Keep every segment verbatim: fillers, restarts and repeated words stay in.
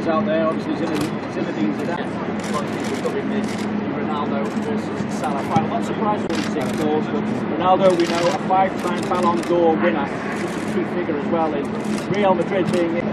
out there. Obviously, Zinedine Zidane. A lot of people covering this Ronaldo versus Salah final. Not surprised with six goals, but Ronaldo, we know, a five-time Ballon d'Or winner, such a key figure as well in Real Madrid being in.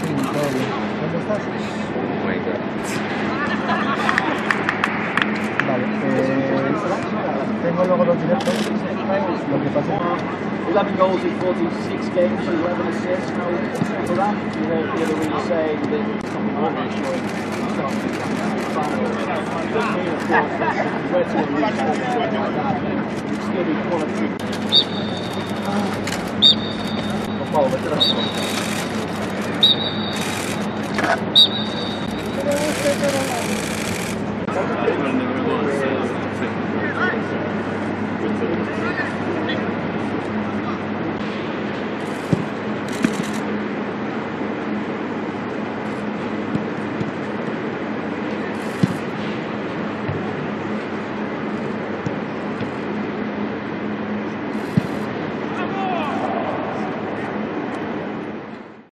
Vale, eh, tengo luego los directos, lo que pasa eleven goals in forty-six games, eleven assists. Now, for that, you heard the other reader saying that it's something more reassuring. It's not the final. It doesn't mean, of course, that if you were to reach something like that, you'd still be quality. Oh, look at that.